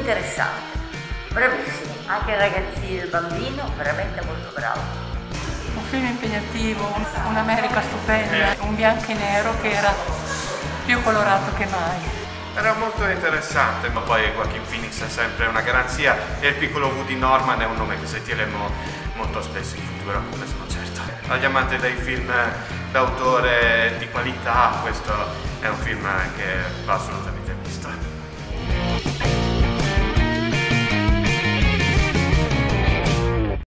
interessante, bravissimo, anche il ragazzino, il bambino, veramente molto bravo. Un film impegnativo, un'America stupenda, un bianco e nero che era più colorato che mai. Era molto interessante, ma poi Joaquin Phoenix è sempre una garanzia e il piccolo Woody Norman è un nome che sentiremo molto spesso in futuro, ne sono certo. Agli amanti dei film d'autore di qualità, questo è un film che va assolutamente visto.